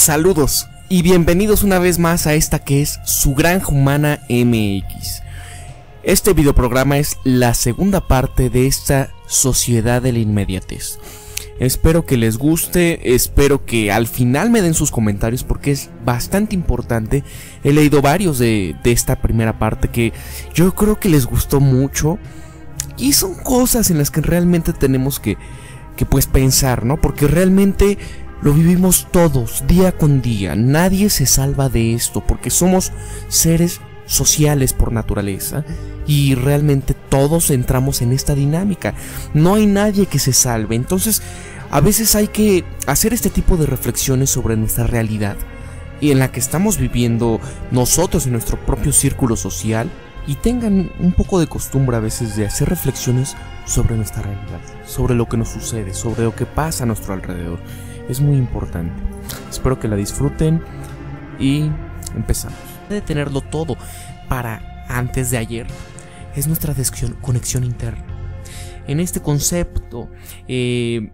Saludos y bienvenidos una vez más a esta que es su Granja Humana MX. Este videoprograma es la segunda parte de esta sociedad de la inmediatez. Espero que les guste, espero que al final me den sus comentarios porque es bastante importante. He leído varios de esta primera parte que yo creo que les gustó mucho. Y son cosas en las que realmente tenemos que pues pensar, ¿no? Porque realmente lo vivimos todos, día con día. Nadie se salva de esto porque somos seres sociales por naturaleza y realmente todos entramos en esta dinámica. No hay nadie que se salve. Entonces a veces hay que hacer este tipo de reflexiones sobre nuestra realidad y en la que estamos viviendo nosotros en nuestro propio círculo social, y tengan un poco de costumbre a veces de hacer reflexiones sobre nuestra realidad, sobre lo que nos sucede, sobre lo que pasa a nuestro alrededor. Es muy importante. Espero que la disfruten y empezamos. De tenerlo todo para antes de ayer es nuestra conexión interna. En este concepto, de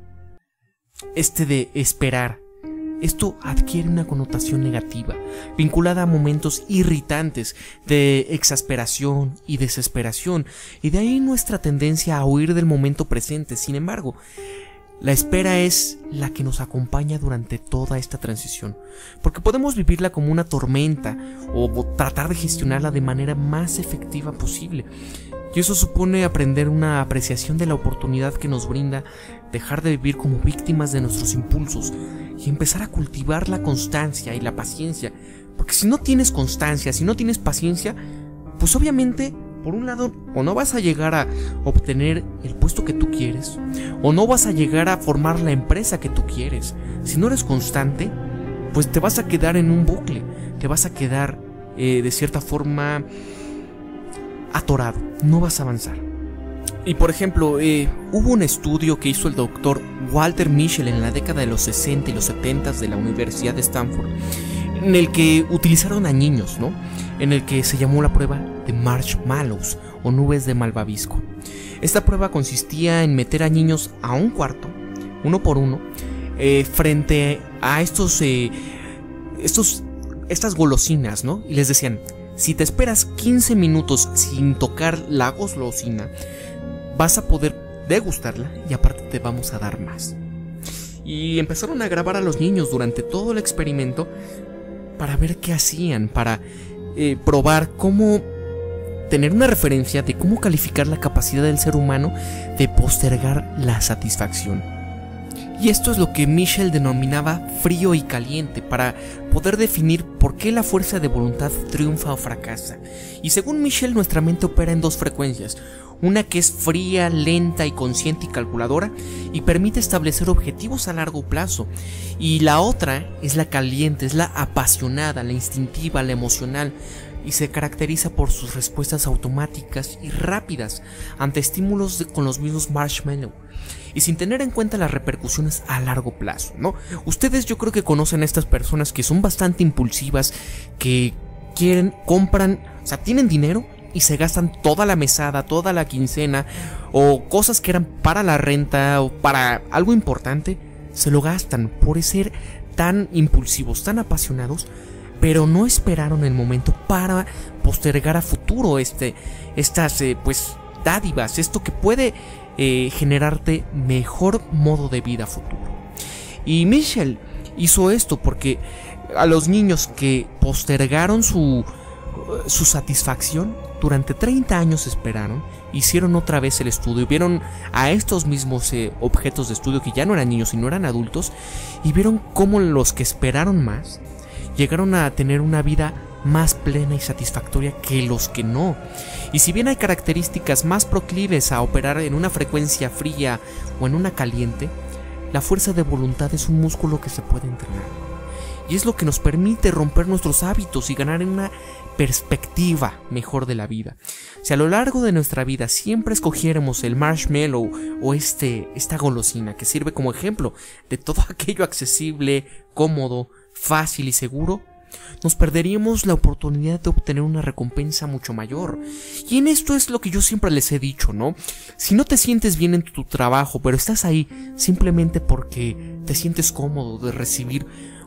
esperar, esto adquiere una connotación negativa, vinculada a momentos irritantes de exasperación y desesperación, y de ahí nuestra tendencia a huir del momento presente. Sin embargo, la espera es la que nos acompaña durante toda esta transición, porque podemos vivirla como una tormenta o tratar de gestionarla de manera más efectiva posible. Y eso supone aprender una apreciación de la oportunidad que nos brinda, dejar de vivir como víctimas de nuestros impulsos y empezar a cultivar la constancia y la paciencia. Porque si no tienes constancia, si no tienes paciencia, pues obviamente, por un lado, o no vas a llegar a obtener el puesto que tú quieres, o no vas a llegar a formar la empresa que tú quieres. Si no eres constante, pues te vas a quedar en un bucle, te vas a quedar de cierta forma atorado, no vas a avanzar. Y por ejemplo, hubo un estudio que hizo el doctor Walter Mischel en la década de los 60 y los 70 de la Universidad de Stanford, en el que utilizaron a niños, ¿no? En el que se llamó la prueba de marshmallows o nubes de malvavisco. Esta prueba consistía en meter a niños a un cuarto, uno por uno, frente a estas golosinas, ¿no? Y les decían: si te esperas 15 minutos sin tocar la golosina, vas a poder degustarla y aparte te vamos a dar más. Y empezaron a grabar a los niños durante todo el experimento para ver qué hacían, para probar cómo tener una referencia de cómo calificar la capacidad del ser humano de postergar la satisfacción. Y esto es lo que Mischel denominaba frío y caliente, para poder definir por qué la fuerza de voluntad triunfa o fracasa. Y según Mischel, nuestra mente opera en dos frecuencias: una que es fría, lenta y consciente y calculadora y permite establecer objetivos a largo plazo, y la otra es la caliente, es la apasionada, la instintiva, la emocional, y se caracteriza por sus respuestas automáticas y rápidas ante estímulos con los mismos marshmallows, y sin tener en cuenta las repercusiones a largo plazo, ¿no? Ustedes yo creo que conocen a estas personas que son bastante impulsivas, que compran, o sea, tienen dinero y se gastan toda la mesada, toda la quincena, o cosas que eran para la renta o para algo importante, se lo gastan por ser tan impulsivos, tan apasionados, pero no esperaron el momento para postergar a futuro estas pues dádivas, esto que puede generarte mejor modo de vida futuro. Y Mischel hizo esto porque a los niños que postergaron su satisfacción durante 30 años esperaron, hicieron otra vez el estudio, vieron a estos mismos objetos de estudio que ya no eran niños sino eran adultos, y vieron cómo los que esperaron más llegaron a tener una vida más plena y satisfactoria que los que no. Y si bien hay características más proclives a operar en una frecuencia fría o en una caliente, la fuerza de voluntad es un músculo que se puede entrenar, y es lo que nos permite romper nuestros hábitos y ganar en una perspectiva mejor de la vida. Si a lo largo de nuestra vida siempre escogiéramos el marshmallow o esta golosina que sirve como ejemplo de todo aquello accesible, cómodo, fácil y seguro, nos perderíamos la oportunidad de obtener una recompensa mucho mayor. Y en esto es lo que yo siempre les he dicho, ¿no? Si no te sientes bien en tu trabajo, pero estás ahí simplemente porque te sientes cómodo de recibir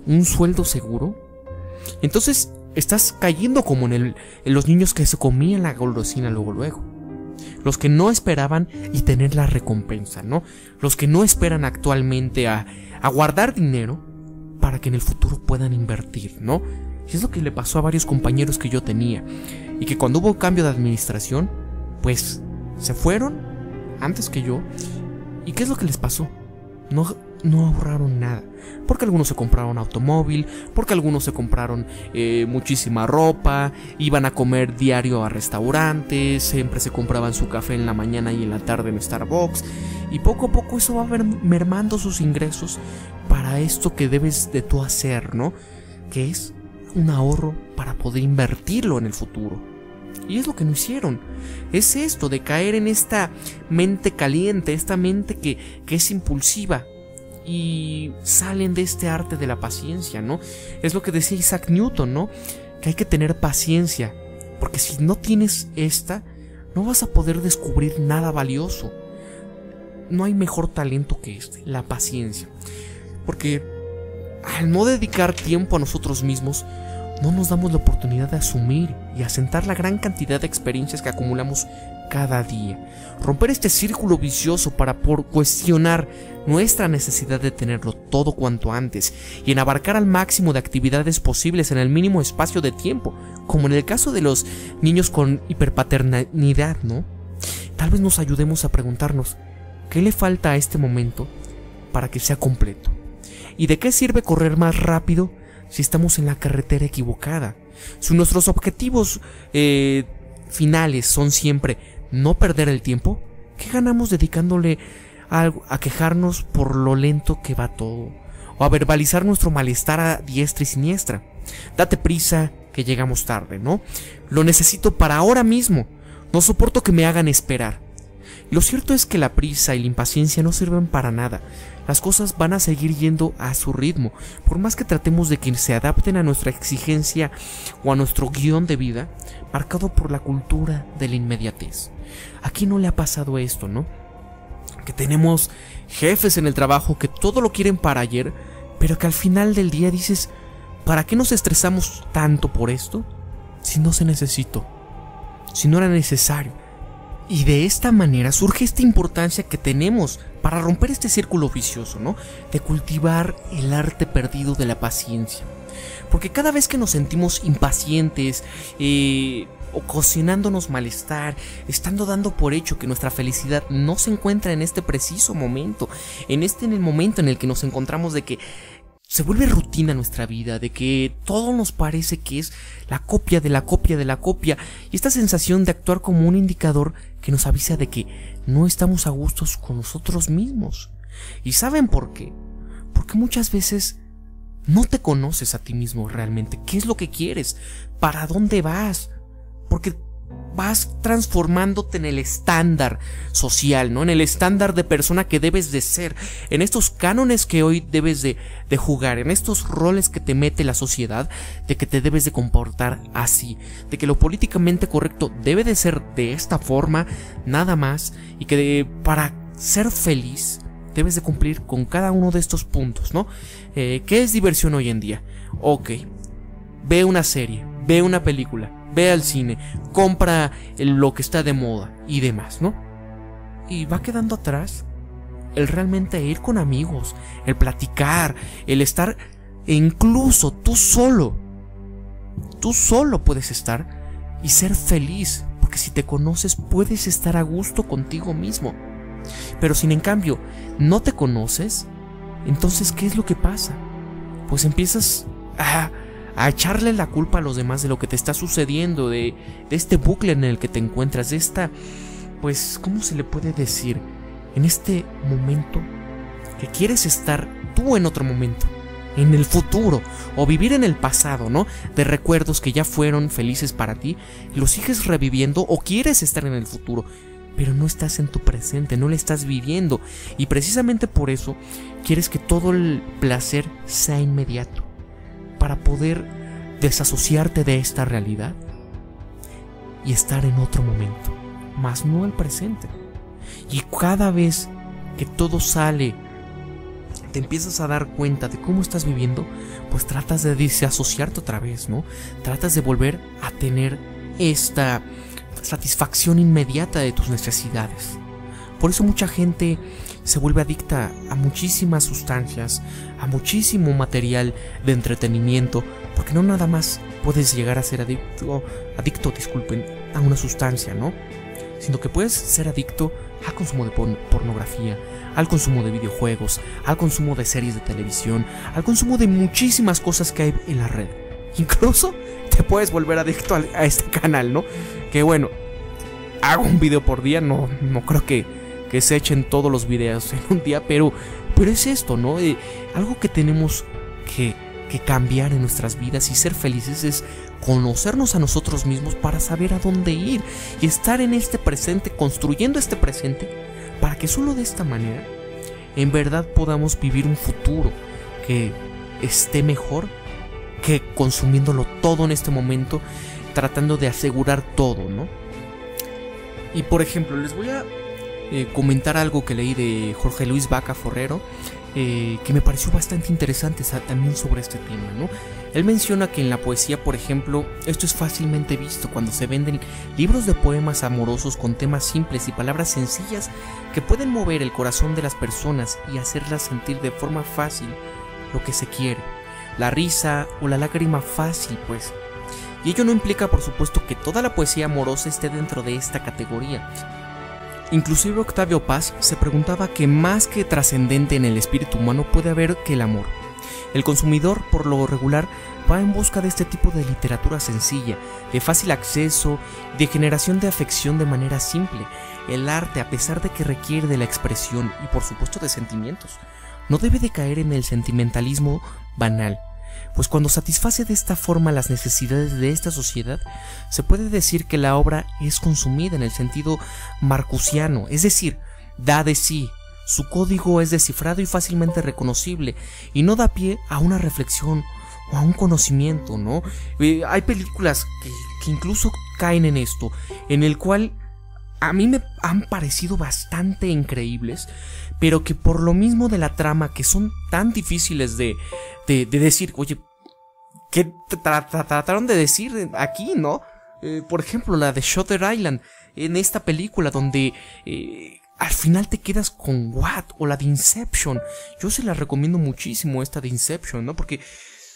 un sueldo seguro, entonces estás cayendo como en los niños que se comían la golosina luego. Los que no esperaban y tener la recompensa, ¿no? Los que no esperan actualmente a guardar dinero para que en el futuro puedan invertir, ¿no? Y es lo que le pasó a varios compañeros que yo tenía. Y que cuando hubo cambio de administración, pues se fueron antes que yo. ¿Y qué es lo que les pasó? No ahorraron nada. Porque algunos se compraron automóvil, porque algunos se compraron muchísima ropa, iban a comer diario a restaurantes, siempre se compraban su café en la mañana y en la tarde en Starbucks. Y poco a poco eso va mermando sus ingresos para esto que debes de tú hacer, ¿no? Que es un ahorro para poder invertirlo en el futuro. Y es lo que no hicieron. Es esto de caer en esta mente caliente, esta mente que es impulsiva. Y salen de este arte de la paciencia, ¿no? Es lo que decía Isaac Newton, ¿no? Que hay que tener paciencia, porque si no tienes esta, no vas a poder descubrir nada valioso. No hay mejor talento que este, la paciencia. Porque al no dedicar tiempo a nosotros mismos, no nos damos la oportunidad de asumir y asentar la gran cantidad de experiencias que acumulamos cada día. Romper este círculo vicioso para cuestionar nuestra necesidad de tenerlo todo cuanto antes y en abarcar al máximo de actividades posibles en el mínimo espacio de tiempo, como en el caso de los niños con hiperpaternidad, ¿no? Tal vez nos ayudemos a preguntarnos ¿qué le falta a este momento para que sea completo? ¿Y de qué sirve correr más rápido si estamos en la carretera equivocada? Si nuestros objetivos finales son siempre no perder el tiempo, ¿qué ganamos dedicándole a quejarnos por lo lento que va todo? O a verbalizar nuestro malestar a diestra y siniestra. Date prisa, que llegamos tarde, ¿no? Lo necesito para ahora mismo. No soporto que me hagan esperar. Lo cierto es que la prisa y la impaciencia no sirven para nada. Las cosas van a seguir yendo a su ritmo, por más que tratemos de que se adapten a nuestra exigencia o a nuestro guión de vida, marcado por la cultura de la inmediatez. ¿A quién no le ha pasado esto, no? Que tenemos jefes en el trabajo que todo lo quieren para ayer, pero que al final del día dices, ¿para qué nos estresamos tanto por esto? Si no se necesitó, si no era necesario. Y de esta manera surge esta importancia que tenemos para romper este círculo vicioso, ¿no? De cultivar el arte perdido de la paciencia. Porque cada vez que nos sentimos impacientes, ocasionándonos malestar, estando dando por hecho que nuestra felicidad no se encuentra en este preciso momento, en el momento en el que nos encontramos de que se vuelve rutina nuestra vida, de que todo nos parece que es la copia de la copia de la copia, y esta sensación de actuar como un indicador que nos avisa de que no estamos a gustos con nosotros mismos. ¿Y saben por qué? Porque muchas veces no te conoces a ti mismo realmente. ¿Qué es lo que quieres? ¿Para dónde vas? Porque vas transformándote en el estándar social, ¿no? En el estándar de persona que debes de ser, en estos cánones que hoy debes de jugar, en estos roles que te mete la sociedad, de que te debes de comportar así, de que lo políticamente correcto debe de ser de esta forma, nada más, y que para ser feliz debes de cumplir con cada uno de estos puntos, ¿no? ¿Qué es diversión hoy en día? Ok, ve una serie, ve una película, ve al cine, compra lo que está de moda y demás, ¿no? Y va quedando atrás el realmente ir con amigos, el platicar, el estar, e incluso tú solo puedes estar y ser feliz, porque si te conoces puedes estar a gusto contigo mismo. Pero si en cambio no te conoces, entonces ¿qué es lo que pasa? Pues empiezas a echarle la culpa a los demás de lo que te está sucediendo, de este bucle en el que te encuentras, de esta, pues, ¿cómo se le puede decir? En este momento que quieres estar tú en otro momento, en el futuro, o vivir en el pasado, ¿no? De recuerdos que ya fueron felices para ti, y los sigues reviviendo, o quieres estar en el futuro, pero no estás en tu presente, no lo estás viviendo, y precisamente por eso quieres que todo el placer sea inmediato, para poder desasociarte de esta realidad y estar en otro momento, más no el presente. Y cada vez que todo sale te empiezas a dar cuenta de cómo estás viviendo, pues tratas de desasociarte otra vez, ¿no? Tratas de volver a tener esta satisfacción inmediata de tus necesidades. Por eso mucha gente se vuelve adicta a muchísimas sustancias, a muchísimo material de entretenimiento, porque no nada más puedes llegar a ser adicto, a una sustancia, ¿no? Sino que puedes ser adicto al consumo de pornografía, al consumo de videojuegos, al consumo de series de televisión, al consumo de muchísimas cosas que hay en la red. Incluso te puedes volver adicto a este canal, ¿no? Que bueno, hago un video por día, no creo que se echen todos los videos en un día, pero es esto, ¿no? Algo que tenemos que cambiar en nuestras vidas y ser felices es conocernos a nosotros mismos para saber a dónde ir y estar en este presente, construyendo este presente, para que solo de esta manera en verdad podamos vivir un futuro que esté mejor que consumiéndolo todo en este momento, tratando de asegurar todo, ¿no? Y por ejemplo, les voy a comentar algo que leí de Jorge Luis Vaca Forrero, que me pareció bastante interesante también sobre este tema, ¿no? Él menciona que en la poesía, por ejemplo, esto es fácilmente visto cuando se venden libros de poemas amorosos con temas simples y palabras sencillas que pueden mover el corazón de las personas y hacerlas sentir de forma fácil lo que se quiere, la risa o la lágrima fácil, pues. Y ello no implica, por supuesto, que toda la poesía amorosa esté dentro de esta categoría. Inclusive Octavio Paz se preguntaba que más que trascendente en el espíritu humano puede haber que el amor. El consumidor, por lo regular, va en busca de este tipo de literatura sencilla, de fácil acceso, de generación de afección de manera simple. El arte, a pesar de que requiere de la expresión y por supuesto de sentimientos, no debe de caer en el sentimentalismo banal. Pues cuando satisface de esta forma las necesidades de esta sociedad, se puede decir que la obra es consumida en el sentido marcusiano, es decir, da de sí, su código es descifrado y fácilmente reconocible, y no da pie a una reflexión o a un conocimiento, ¿no? Hay películas que incluso caen en esto, en el cual a mí me han parecido bastante increíbles, pero que por lo mismo de la trama, que son tan difíciles de decir, oye, ¿qué trataron de decir aquí, no? Por ejemplo, la de Shutter Island, en esta película donde al final te quedas con what, o la de Inception. Yo se la recomiendo muchísimo, esta de Inception, ¿no? Porque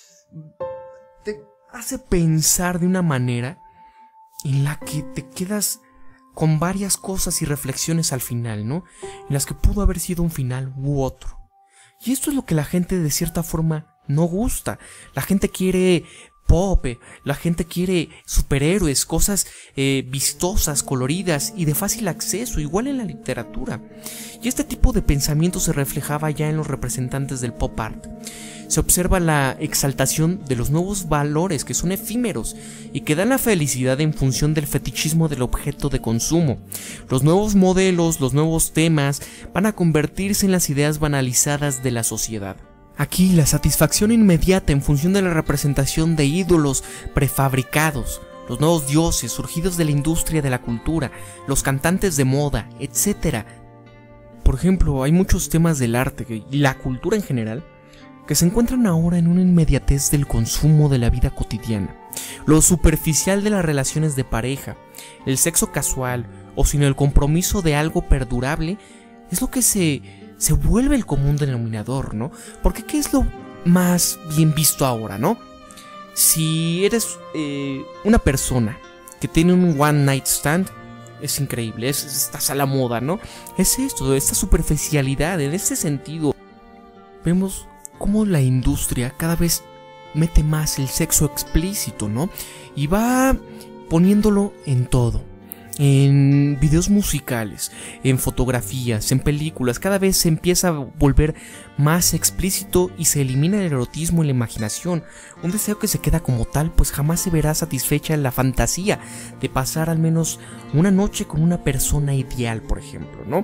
te hace pensar de una manera en la que te quedas con varias cosas y reflexiones al final, ¿no? En las que pudo haber sido un final u otro. Y esto es lo que la gente de cierta forma no gusta. La gente quiere pop, la gente quiere superhéroes, cosas vistosas, coloridas y de fácil acceso, igual en la literatura. Y este tipo de pensamiento se reflejaba ya en los representantes del pop art. Se observa la exaltación de los nuevos valores que son efímeros y que dan la felicidad en función del fetichismo del objeto de consumo. Los nuevos modelos, los nuevos temas van a convertirse en las ideas banalizadas de la sociedad. Aquí la satisfacción inmediata en función de la representación de ídolos prefabricados, los nuevos dioses surgidos de la industria de la cultura, los cantantes de moda, etc. Por ejemplo, hay muchos temas del arte y la cultura en general que se encuentran ahora en una inmediatez del consumo de la vida cotidiana, lo superficial de las relaciones de pareja, el sexo casual o sin el compromiso de algo perdurable, es lo que se vuelve el común denominador, ¿no? Porque ¿qué es lo más bien visto ahora, no? Si eres una persona que tiene un one night stand, es increíble, estás a la moda, ¿no? Es esto, esta superficialidad, en este sentido. Vemos cómo la industria cada vez mete más el sexo explícito, ¿no? Y va poniéndolo en todo. En videos musicales, en fotografías, en películas, cada vez se empieza a volver más explícito y se elimina el erotismo y la imaginación. Un deseo que se queda como tal, pues jamás se verá satisfecha la fantasía de pasar al menos una noche con una persona ideal, por ejemplo, ¿no?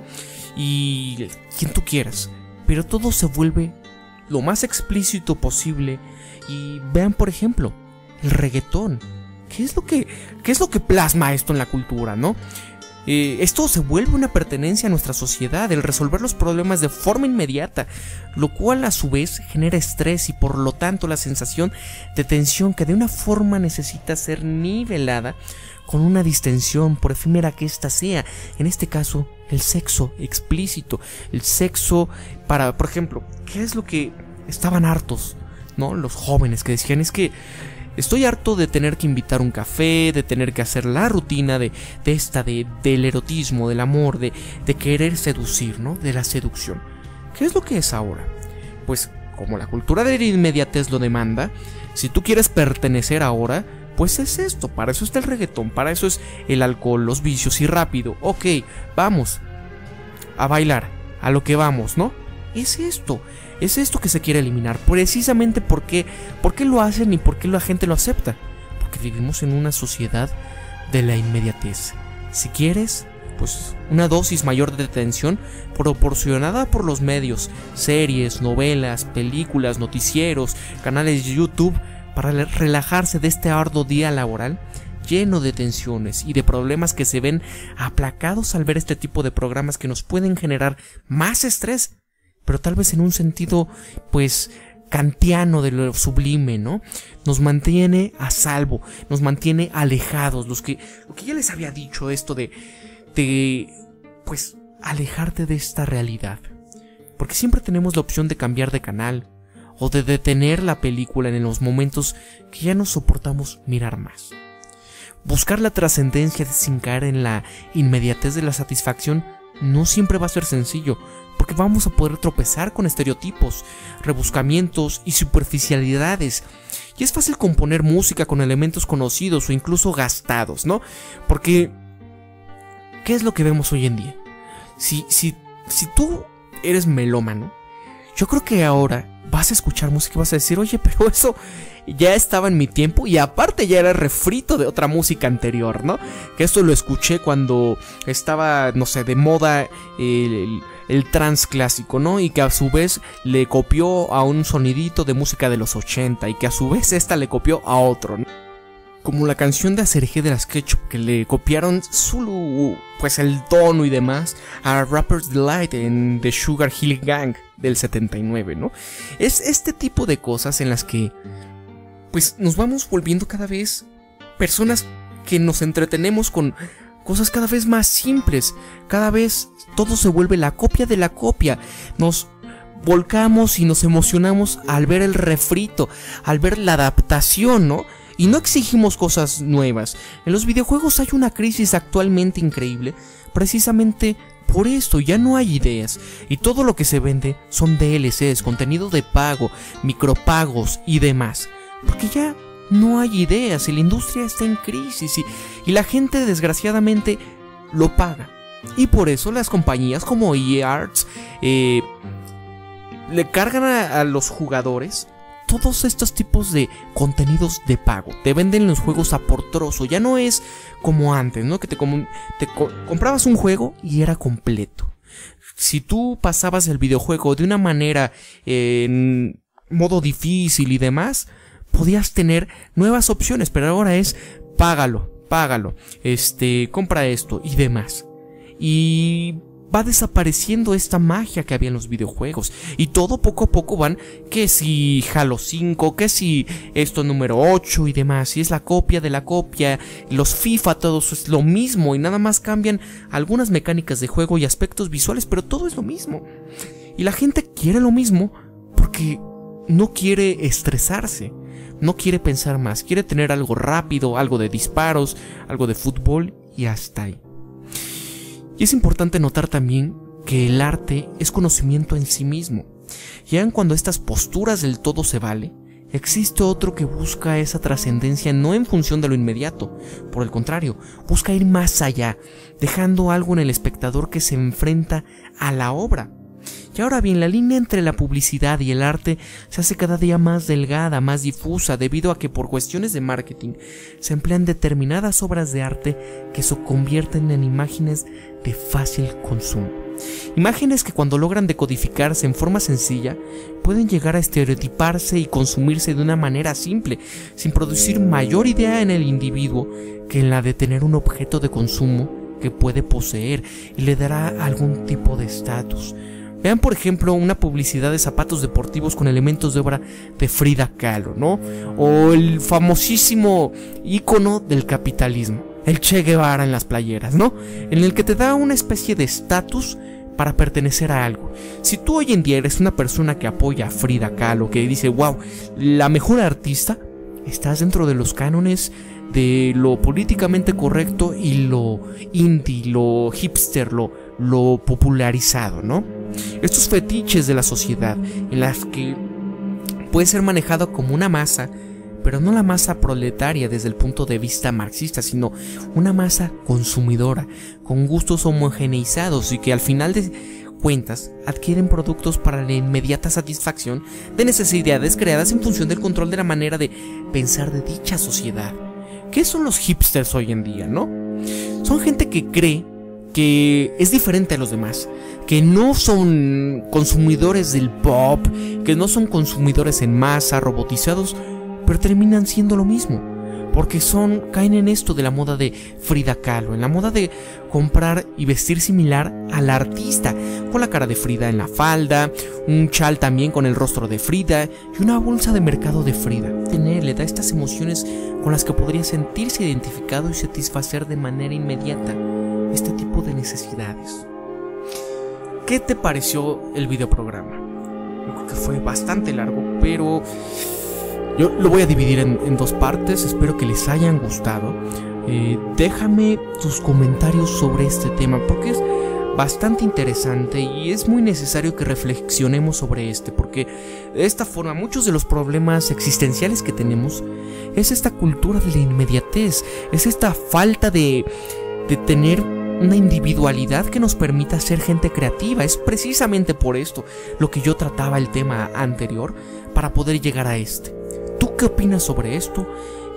Y quien tú quieras, pero todo se vuelve lo más explícito posible. Y vean, por ejemplo, el reggaetón. ¿Qué es lo que plasma esto en la cultura, no? Esto se vuelve una pertenencia a nuestra sociedad, el resolver los problemas de forma inmediata, lo cual a su vez genera estrés y por lo tanto la sensación de tensión que de una forma necesita ser nivelada con una distensión, por efímera que ésta sea, en este caso el sexo explícito, el sexo para, por ejemplo, ¿qué es lo que estaban hartos, ¿no? Los jóvenes que decían, es que estoy harto de tener que invitar un café, de tener que hacer la rutina del erotismo, del amor, de querer seducir, ¿no? De la seducción. ¿Qué es lo que es ahora? Pues como la cultura de la inmediatez lo demanda, si tú quieres pertenecer ahora, pues es esto, para eso está el reggaetón, para eso es el alcohol, los vicios y rápido. Ok, vamos a bailar, a lo que vamos, ¿no? Es esto que se quiere eliminar. Precisamente ¿por qué lo hacen y por qué la gente lo acepta? Porque vivimos en una sociedad de la inmediatez. Si quieres, pues una dosis mayor de tensión proporcionada por los medios, series, novelas, películas, noticieros, canales de YouTube, para relajarse de este arduo día laboral lleno de tensiones y de problemas que se ven aplacados al ver este tipo de programas que nos pueden generar más estrés, pero tal vez en un sentido pues kantiano de lo sublime, ¿no? Nos mantiene a salvo, nos mantiene alejados, lo que ya les había dicho, esto de pues alejarte de esta realidad, porque siempre tenemos la opción de cambiar de canal o de detener la película en los momentos que ya no soportamos mirar más. Buscar la trascendencia sin caer en la inmediatez de la satisfacción no siempre va a ser sencillo, porque vamos a poder tropezar con estereotipos, rebuscamientos y superficialidades. Y es fácil componer música con elementos conocidos o incluso gastados, ¿no? Porque ¿qué es lo que vemos hoy en día? Si tú eres melómano, yo creo que ahora vas a escuchar música y vas a decir, oye, pero eso ya estaba en mi tiempo y aparte ya era refrito de otra música anterior, ¿no? Que esto lo escuché cuando estaba, no sé, de moda el trance clásico, ¿no? Y que a su vez le copió a un sonidito de música de los 80 y que a su vez esta le copió a otro, ¿no? Como la canción de Aserejé de las Ketchup, que le copiaron pues el tono y demás a Rapper's Delight en The Sugar Hill Gang del 79, ¿no? Es este tipo de cosas en las que pues nos vamos volviendo cada vez personas que nos entretenemos con cosas cada vez más simples. Cada vez todo se vuelve la copia de la copia. Nos volcamos y nos emocionamos al ver el refrito, al ver la adaptación, ¿no? Y no exigimos cosas nuevas. En los videojuegos hay una crisis actualmente increíble, precisamente por esto. Ya no hay ideas y todo lo que se vende son DLCs, contenido de pago, micropagos y demás, porque ya no hay ideas y la industria está en crisis y la gente desgraciadamente lo paga. Y por eso las compañías como EA Arts le cargan a los jugadores todos estos tipos de contenidos de pago. Te venden los juegos a por trozo. Ya no es como antes, ¿no? Que comprabas un juego y era completo. Si tú pasabas el videojuego de una manera en modo difícil y demás, podías tener nuevas opciones, pero ahora es págalo, compra esto y demás. Y va desapareciendo esta magia que había en los videojuegos. Y todo poco a poco van, que si Halo 5, que si esto número 8 y demás. Y es la copia de la copia. Los FIFA, todo eso es lo mismo. Y nada más cambian algunas mecánicas de juego y aspectos visuales, pero todo es lo mismo. Y la gente quiere lo mismo porque no quiere estresarse. No quiere pensar más. Quiere tener algo rápido, algo de disparos, algo de fútbol y hasta ahí. Y es importante notar también que el arte es conocimiento en sí mismo. Y aun cuando estas posturas del todo se vale, existe otro que busca esa trascendencia no en función de lo inmediato. Por el contrario, busca ir más allá, dejando algo en el espectador que se enfrenta a la obra. Y ahora bien, la línea entre la publicidad y el arte se hace cada día más delgada, más difusa, debido a que por cuestiones de marketing se emplean determinadas obras de arte que se convierten en imágenes de fácil consumo. Imágenes que cuando logran decodificarse en forma sencilla, pueden llegar a estereotiparse y consumirse de una manera simple, sin producir mayor idea en el individuo que en la de tener un objeto de consumo que puede poseer y le dará algún tipo de estatus. Vean, por ejemplo, una publicidad de zapatos deportivos con elementos de obra de Frida Kahlo, ¿no? O el famosísimo ícono del capitalismo, el Che Guevara en las playeras, ¿no? En el que te da una especie de estatus para pertenecer a algo. Si tú hoy en día eres una persona que apoya a Frida Kahlo, que dice, wow, la mejor artista, estás dentro de los cánones de lo políticamente correcto y lo indie, lo hipster, lo popularizado, ¿no? Estos fetiches de la sociedad en las que puede ser manejado como una masa, pero no la masa proletaria desde el punto de vista marxista, sino una masa consumidora, con gustos homogeneizados y que al final de cuentas adquieren productos para la inmediata satisfacción de necesidades creadas en función del control de la manera de pensar de dicha sociedad. ¿Qué son los hipsters hoy en día, no? Son gente que cree que es diferente a los demás, que no son consumidores del pop, que no son consumidores en masa, robotizados, pero terminan siendo lo mismo, porque caen en esto de la moda de Frida Kahlo, en la moda de comprar y vestir similar al artista, con la cara de Frida en la falda, un chal también con el rostro de Frida y una bolsa de mercado de Frida. Le da estas emociones con las que podría sentirse identificado y satisfacer de manera inmediata este tipo de necesidades. ¿Qué te pareció el videoprograma? Yo creo que fue bastante largo, pero yo lo voy a dividir en dos partes. Espero que les hayan gustado. Déjame tus comentarios sobre este tema, porque es bastante interesante y es muy necesario que reflexionemos sobre porque de esta forma muchos de los problemas existenciales que tenemos es esta cultura de la inmediatez, es esta falta de tener una individualidad que nos permita ser gente creativa. Es precisamente por esto lo que yo trataba el tema anterior para poder llegar a este. ¿Tú qué opinas sobre esto?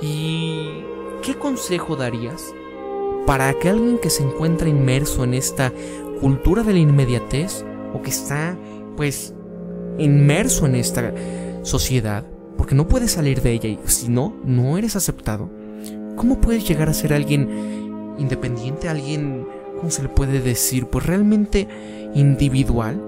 ¿Y qué consejo darías para que alguien que se encuentra inmerso en esta cultura de la inmediatez o que está pues inmerso en esta sociedad, porque no puedes salir de ella y si no eres aceptado, cómo puedes llegar a ser alguien independiente, alguien, ¿cómo se le puede decir? Pues realmente individual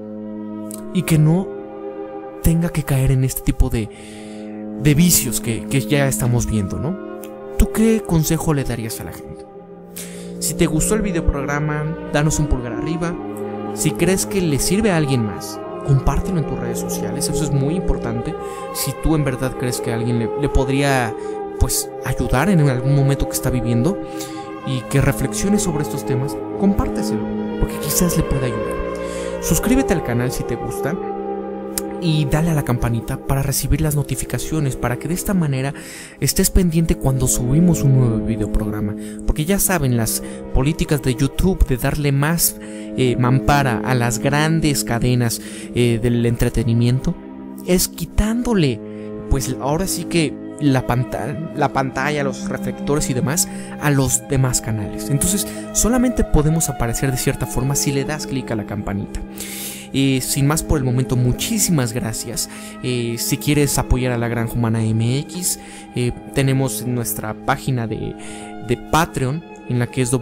y que no tenga que caer en este tipo de vicios que ya estamos viendo, ¿no? ¿Tú qué consejo le darías a la gente? Si te gustó el videoprograma, danos un pulgar arriba. Si crees que le sirve a alguien más, compártelo en tus redes sociales, eso es muy importante. Si tú en verdad crees que a alguien le podría pues ayudar en algún momento que está viviendo y que reflexione sobre estos temas, compárteselo, porque quizás le pueda ayudar. Suscríbete al canal si te gusta y dale a la campanita para recibir las notificaciones, para que de esta manera estés pendiente cuando subimos un nuevo videoprograma, porque ya saben las políticas de YouTube de darle más mampara a las grandes cadenas del entretenimiento, es quitándole pues ahora sí que la pantalla, los reflectores y demás a los demás canales. Entonces solamente podemos aparecer de cierta forma si le das clic a la campanita. Sin más por el momento, muchísimas gracias. Si quieres apoyar a La Granja Humana MX, tenemos nuestra página de Patreon, en la que es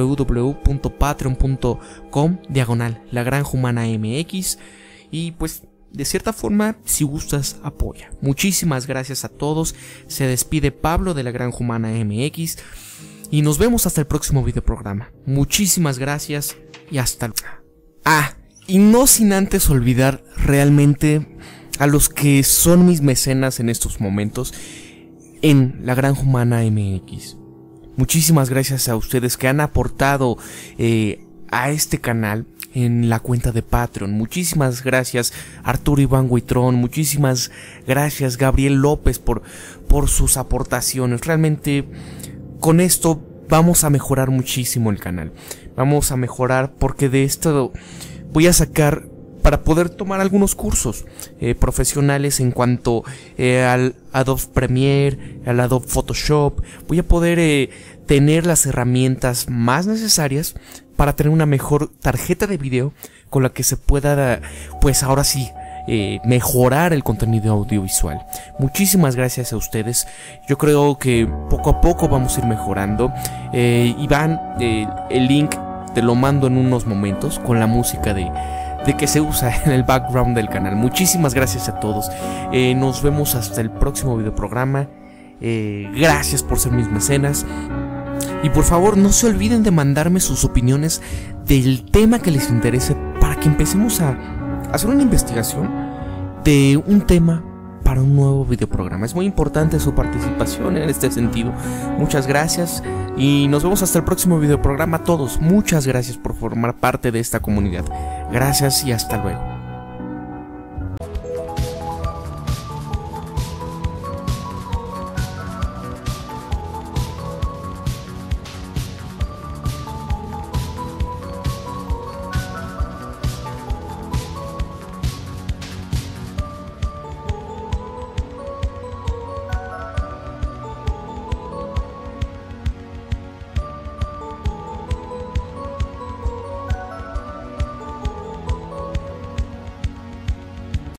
www.patreon.com/La Granja Humana MX. Y pues de cierta forma, si gustas, apoya. Muchísimas gracias a todos. Se despide Pablo de La Granja Humana MX y nos vemos hasta el próximo videoprograma. Muchísimas gracias y hasta luego. Y no sin antes olvidar realmente a los que son mis mecenas en estos momentos en La Granja Humana MX. Muchísimas gracias a ustedes que han aportado a este canal en la cuenta de Patreon. Muchísimas gracias Arturo Iván Huitrón, muchísimas gracias Gabriel López por sus aportaciones. Realmente con esto vamos a mejorar muchísimo el canal. Vamos a mejorar porque de esto voy a sacar para poder tomar algunos cursos profesionales en cuanto al Adobe Premiere, al Adobe Photoshop. Voy a poder tener las herramientas más necesarias para tener una mejor tarjeta de video con la que se pueda, pues ahora sí, mejorar el contenido audiovisual. Muchísimas gracias a ustedes. Yo creo que poco a poco vamos a ir mejorando. Iván, el link te lo mando en unos momentos con la música de que se usa en el background del canal. Muchísimas gracias a todos. Nos vemos hasta el próximo videoprograma. Gracias por ser mis mecenas. Y por favor no se olviden de mandarme sus opiniones del tema que les interese, para que empecemos a hacer una investigación de un tema para un nuevo videoprograma. Es muy importante su participación en este sentido. Muchas gracias y nos vemos hasta el próximo videoprograma. A todos, muchas gracias por formar parte de esta comunidad. Gracias y hasta luego.